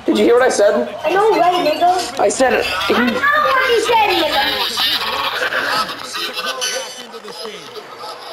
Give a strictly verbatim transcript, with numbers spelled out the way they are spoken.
Did you hear what I said? I know, right, nigga? I said it. I know what you said, nigga. To grow back into this game.